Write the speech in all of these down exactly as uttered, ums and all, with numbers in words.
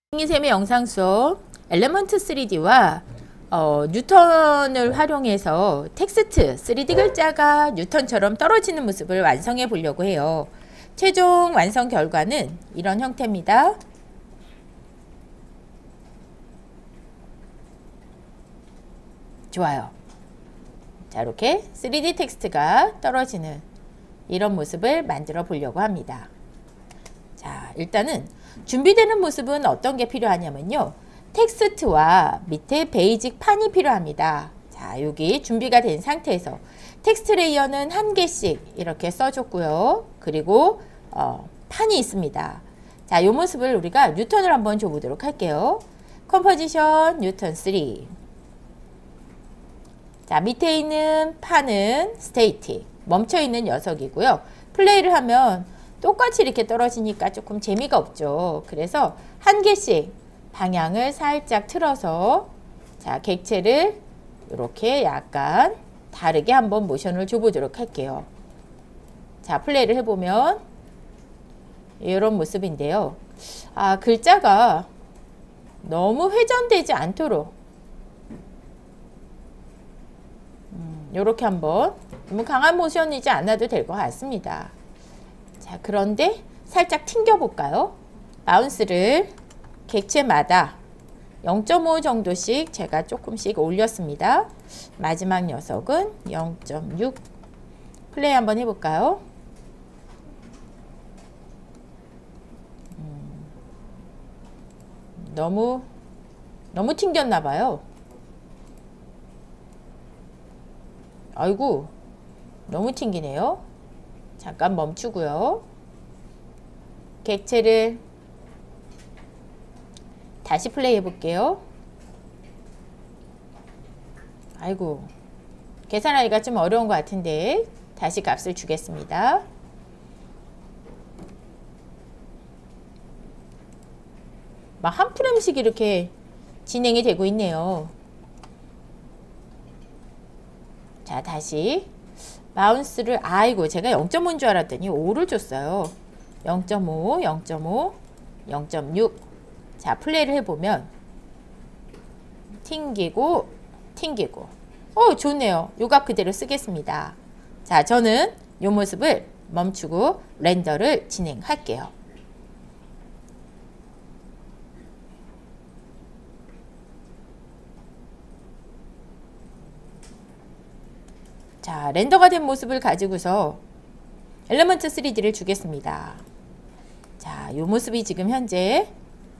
생리샘의 영상 수업 엘리먼트 쓰리디와 어, 뉴턴을 활용해서 텍스트 쓰리디 글자가 뉴턴처럼 떨어지는 모습을 완성해 보려고 해요. 최종 완성 결과는 이런 형태입니다. 좋아요. 자, 이렇게 쓰리디 텍스트가 떨어지는 이런 모습을 만들어 보려고 합니다. 자, 일단은 준비되는 모습은 어떤 게 필요하냐면요. 텍스트와 밑에 베이직 판이 필요합니다. 자, 여기 준비가 된 상태에서 텍스트 레이어는 한 개씩 이렇게 써줬고요. 그리고 어, 판이 있습니다. 자, 이 모습을 우리가 뉴턴을 한번 줘보도록 할게요. 컴포지션 뉴턴 쓰리. 자, 밑에 있는 판은 스테이틱, 멈춰있는 녀석이고요. 플레이를 하면 똑같이 이렇게 떨어지니까 조금 재미가 없죠. 그래서 한 개씩 방향을 살짝 틀어서 자, 객체를 이렇게 약간 다르게 한번 모션을 줘보도록 할게요. 자, 플레이를 해보면 이런 모습인데요. 아, 글자가 너무 회전되지 않도록 음, 이렇게 한번 너무 강한 모션이지 않아도 될 것 같습니다. 자, 그런데 살짝 튕겨 볼까요? 바운스를 객체마다 영 점 오 정도씩 제가 조금씩 올렸습니다. 마지막 녀석은 영 점 육. 플레이 한번 해볼까요? 음, 너무 너무 튕겼나 봐요. 아이고, 너무 튕기네요. 잠깐 멈추고요. 객체를 다시 플레이 해볼게요. 아이고, 계산하기가 좀 어려운 것 같은데 다시 값을 주겠습니다. 막 한 프레임씩 이렇게 진행이 되고 있네요. 자, 다시 바운스를, 아이고, 제가 영 점 오인 줄 알았더니 오를 줬어요. 영 점 오, 영 점 오, 영 점 육. 자, 플레이를 해보면 튕기고 튕기고 오, 좋네요. 요 값 그대로 쓰겠습니다. 자, 저는 요 모습을 멈추고 렌더를 진행할게요. 자, 렌더가 된 모습을 가지고서 엘리먼트 쓰리디를 주겠습니다. 자, 요 모습이 지금 현재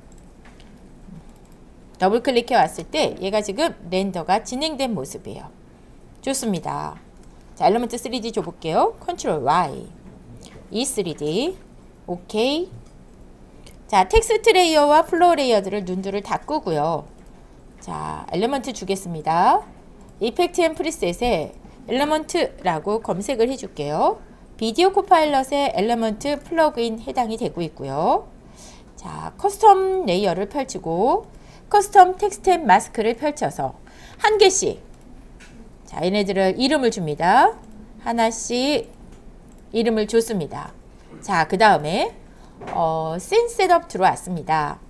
더블 클릭해 왔을 때 얘가 지금 렌더가 진행된 모습이에요. 좋습니다. 자, 엘리먼트 쓰리디 줘볼게요. 컨트롤 와이. 이 쓰리디. 오케이. 자, 텍스트 레이어와 플로우 레이어들을 눈들을 다 끄고요. 자, 엘리먼트 주겠습니다. 이펙트 앤 프리셋에 엘리먼트라고 검색을 해줄게요. 비디오 코파일럿의 엘리먼트 플러그인 해당이 되고 있고요. 자, 커스텀 레이어를 펼치고 커스텀 텍스트 앤 마스크를 펼쳐서 한 개씩, 자, 얘네들을 이름을 줍니다. 하나씩 이름을 줬습니다. 자, 그 다음에 어, 씬 셋업 들어왔습니다.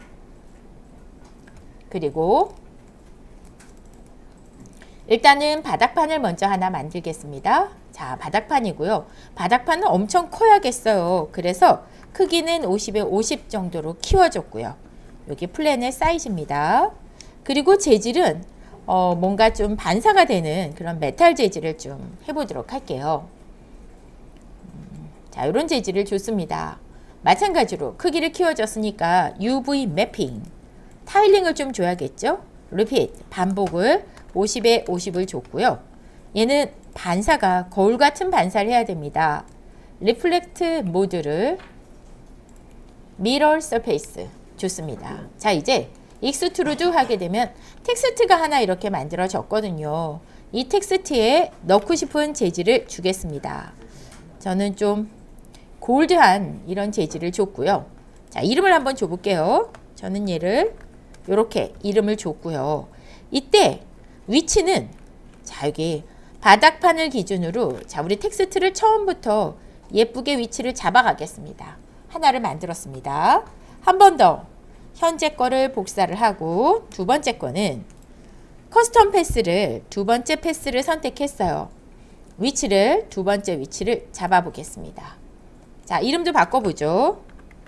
그리고 일단은 바닥판을 먼저 하나 만들겠습니다. 자, 바닥판이고요. 바닥판은 엄청 커야겠어요. 그래서 크기는 오십에 오십 정도로 키워줬고요. 여기 플랜의 사이즈입니다. 그리고 재질은 어, 뭔가 좀 반사가 되는 그런 메탈 재질을 좀 해보도록 할게요. 음, 자, 이런 재질을 줬습니다. 마찬가지로 크기를 키워줬으니까 유브이 매핑, 타일링을 좀 줘야겠죠. 리피트, 반복을 오십에 오십을 줬고요. 얘는 반사가 거울 같은 반사를 해야 됩니다. 리플렉트 모드를 미러 서페이스 좋습니다. 자, 이제 익스트루드 하게 되면 텍스트가 하나 이렇게 만들어졌거든요. 이 텍스트에 넣고 싶은 재질을 주겠습니다. 저는 좀 골드한 이런 재질을 줬고요. 자, 이름을 한번 줘볼게요. 저는 얘를 이렇게 이름을 줬고요. 이때 위치는, 자, 여기 바닥판을 기준으로, 자, 우리 텍스트를 처음부터 예쁘게 위치를 잡아가겠습니다. 하나를 만들었습니다. 한 번 더 현재 거를 복사를 하고 두 번째 거는 커스텀 패스를 두 번째 패스를 선택했어요. 위치를 두 번째 위치를 잡아 보겠습니다. 자, 이름도 바꿔보죠.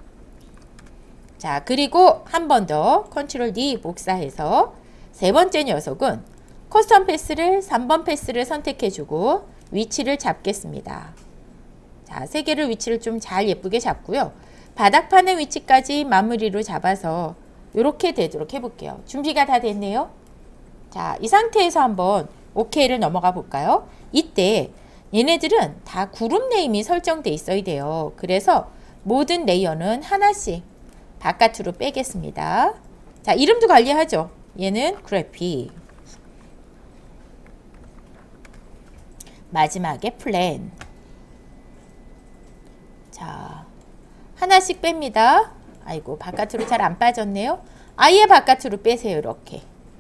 자, 그리고 한 번 더 컨트롤 디 복사해서 세 번째 녀석은 커스텀 패스를 삼 번 패스를 선택해주고 위치를 잡겠습니다. 자, 세 개를 위치를 좀 잘 예쁘게 잡고요. 바닥판의 위치까지 마무리로 잡아서 이렇게 되도록 해볼게요. 준비가 다 됐네요. 자, 이 상태에서 한번 오케이를 넘어가 볼까요? 이때 얘네들은 다 그룹 네임이 설정돼 있어야 돼요. 그래서 모든 레이어는 하나씩 바깥으로 빼겠습니다. 자, 이름도 관리하죠. 얘는 그래픽. 마지막에 플랜. 자, 하나씩 뺍니다. 아이고, 바깥으로 잘 안 빠졌네요. 아예 바깥으로 빼세요. 이렇게.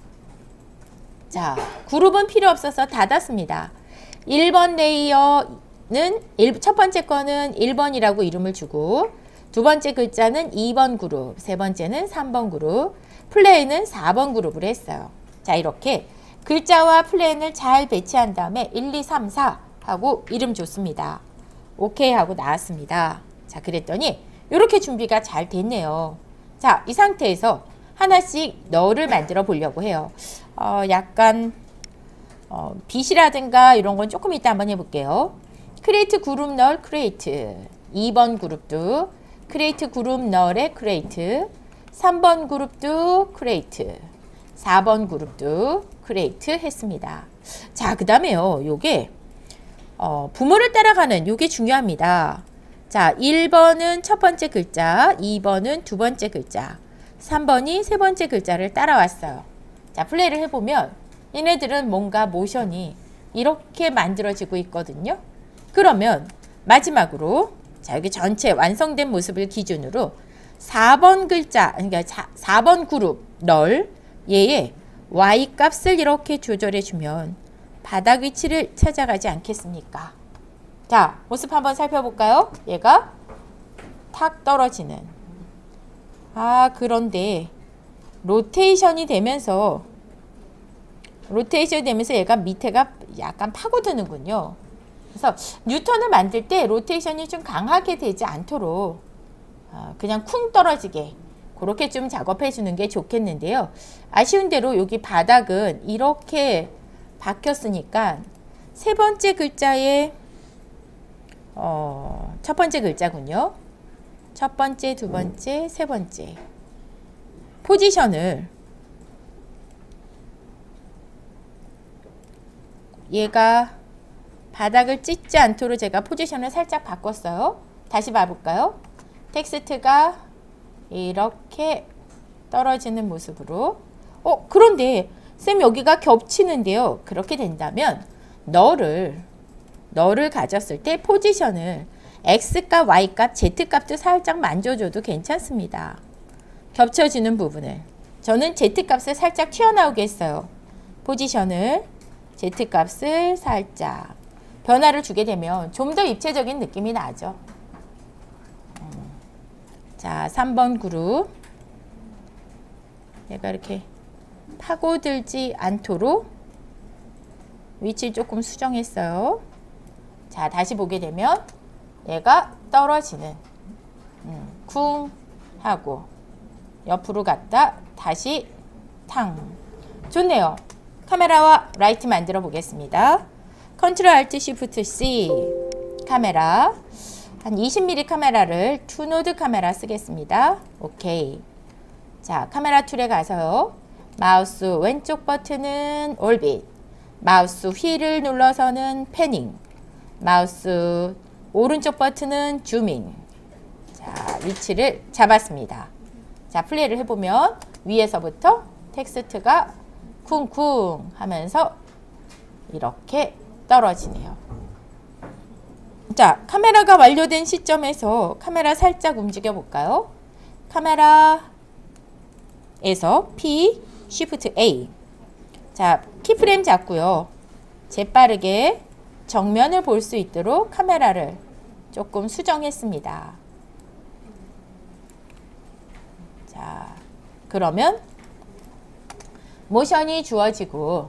자, 그룹은 필요 없어서 닫았습니다. 일 번 레이어는 첫 번째 거는 일 번이라고 이름을 주고 두 번째 글자는 이 번 그룹, 세 번째는 삼 번 그룹, 플랜은 사 번 그룹으로 했어요. 자, 이렇게 글자와 플랜을 잘 배치한 다음에 일, 이, 삼, 사 하고 이름 줬습니다. 오케이 하고 나왔습니다. 자, 그랬더니 이렇게 준비가 잘 됐네요. 자, 이 상태에서 하나씩 널을 만들어 보려고 해요. 어, 약간 어, 빛이라든가 이런 건 조금 이따 한번 해볼게요. 크리에이트 그룹 널 크리에이트, 이 번 그룹도 크리에이트 그룹 널의 크리에이트, 삼 번 그룹도 크리에이트, 사 번 그룹도 크리에이트 했습니다. 자, 그 다음에요. 요게 어, 부모를 따라가는 요게 중요합니다. 자, 일 번은 첫 번째 글자, 이 번은 두 번째 글자, 삼 번이 세 번째 글자를 따라왔어요. 자, 플레이를 해보면 얘네들은 뭔가 모션이 이렇게 만들어지고 있거든요. 그러면 마지막으로 자, 여기 전체 완성된 모습을 기준으로 사 번 글자, 그러니까 사 번 그룹 널 얘의 Y 값을 이렇게 조절해주면 바닥 위치를 찾아가지 않겠습니까? 자, 모습 한번 살펴볼까요? 얘가 탁 떨어지는. 아, 그런데 로테이션이 되면서 로테이션이 되면서 얘가 밑에가 약간 파고드는군요. 그래서 뉴턴을 만들 때 로테이션이 좀 강하게 되지 않도록 그냥 쿵 떨어지게 그렇게 좀 작업해 주는 게 좋겠는데요. 아쉬운 대로 여기 바닥은 이렇게 박혔으니까 세 번째 글자의 어, 첫 번째 글자군요. 첫 번째, 두 번째, 세 번째 포지션을 얘가 바닥을 찢지 않도록 제가 포지션을 살짝 바꿨어요. 다시 봐볼까요? 텍스트가 이렇게 떨어지는 모습으로. 어, 그런데 쌤 여기가 겹치는데요. 그렇게 된다면 너를 너를 가졌을 때 포지션을 X값, Y값, Z값도 살짝 만져줘도 괜찮습니다. 겹쳐지는 부분을. 저는 Z값을 살짝 튀어나오게 했어요. 포지션을 Z값을 살짝 변화를 주게 되면 좀 더 입체적인 느낌이 나죠. 자, 삼 번 그룹. 얘가 이렇게 파고들지 않도록 위치를 조금 수정했어요. 자, 다시 보게 되면 얘가 떨어지는 음, 쿵 하고 옆으로 갔다 다시 탕. 좋네요. 카메라와 라이트 만들어 보겠습니다. 컨트롤 알트 쉬프트 씨 카메라 한 이십 밀리미터 카메라를 투 노드 카메라 쓰겠습니다. 오케이. 자, 카메라 툴에 가서요. 마우스 왼쪽 버튼은 올빗, 마우스 휠을 눌러서는 패닝, 마우스 오른쪽 버튼은 줌인. 자, 위치를 잡았습니다. 자, 플레이를 해보면 위에서부터 텍스트가 쿵쿵 하면서 이렇게 떨어지네요. 자, 카메라가 완료된 시점에서 카메라 살짝 움직여 볼까요? 카메라에서 P, Shift A. 자, 키프레임 잡고요. 재빠르게 정면을 볼 수 있도록 카메라를 조금 수정했습니다. 자, 그러면 모션이 주어지고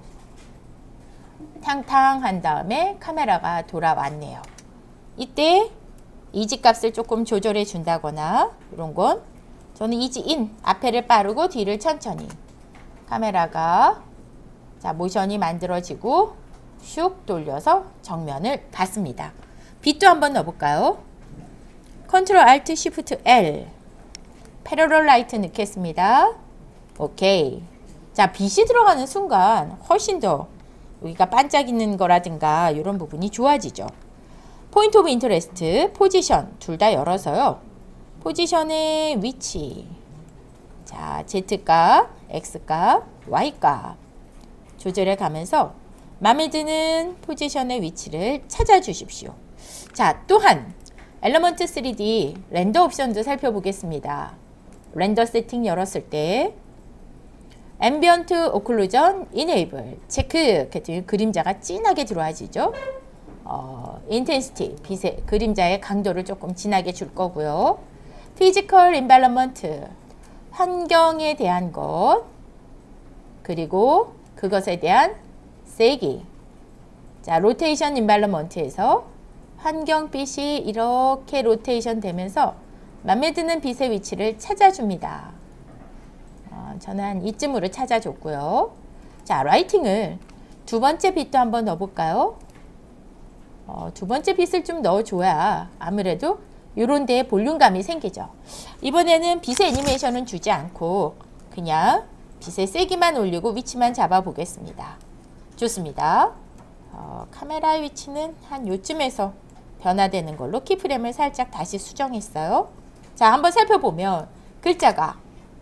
탕탕 한 다음에 카메라가 돌아왔네요. 이때 이지 값을 조금 조절해 준다거나 이런 건 저는 이지 인, 앞에를 빠르고 뒤를 천천히. 카메라가 자 모션이 만들어지고 슉 돌려서 정면을 봤습니다. 빛도 한번 넣어볼까요? 컨트롤 알트 시프트 엘 패러럴 라이트 넣겠습니다. 오케이. 자 빛이 들어가는 순간 훨씬 더 여기가 반짝이는 거라든가 이런 부분이 좋아지죠. 포인트 오브 인터레스트, 포지션 둘 다 열어서요. 포지션의 위치, 자 Z값, X값, Y값 조절해 가면서 마음에 드는 포지션의 위치를 찾아 주십시오. 자 또한 엘리먼트 쓰리디 렌더 옵션도 살펴보겠습니다. 렌더 세팅 열었을 때 앰비언트 오클루전 이네이블 체크 했더니 그림자가 진하게 들어와지죠. 어, 인텐시티 빛의 그림자의 강도를 조금 진하게 줄 거고요. 피지컬 인발런먼트 환경에 대한 것 그리고 그것에 대한 세기. 자 로테이션 인발런먼트에서 환경빛이 이렇게 로테이션 되면서 맘에 드는 빛의 위치를 찾아줍니다. 어, 저는 한 이쯤으로 찾아줬고요. 자 라이팅을 두 번째 빛도 한번 넣어볼까요? 어, 두 번째 빛을 좀 넣어줘야 아무래도 이런 데에 볼륨감이 생기죠. 이번에는 빛의 애니메이션은 주지 않고 그냥 빛의 세기만 올리고 위치만 잡아 보겠습니다. 좋습니다. 어, 카메라의 위치는 한 요쯤에서 변화되는 걸로 키프레임을 살짝 다시 수정했어요. 자 한번 살펴보면 글자가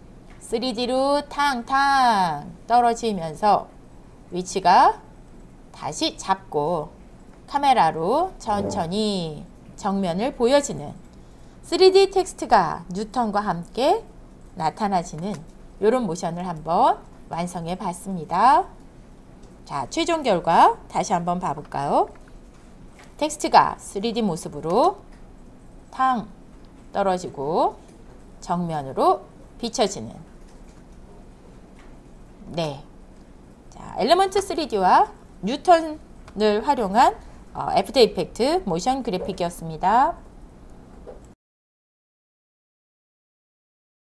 쓰리디로 탕탕 떨어지면서 위치가 다시 잡고 카메라로 천천히 정면을 보여지는 쓰리디 텍스트가 뉴턴과 함께 나타나지는 이런 모션을 한번 완성해 봤습니다. 자, 최종 결과 다시 한번 봐볼까요? 텍스트가 쓰리디 모습으로 탕 떨어지고 정면으로 비춰지는 네. 자, 엘리먼트 쓰리디와 뉴턴을 활용한 어, 애프터 이펙트 모션 그래픽이었습니다.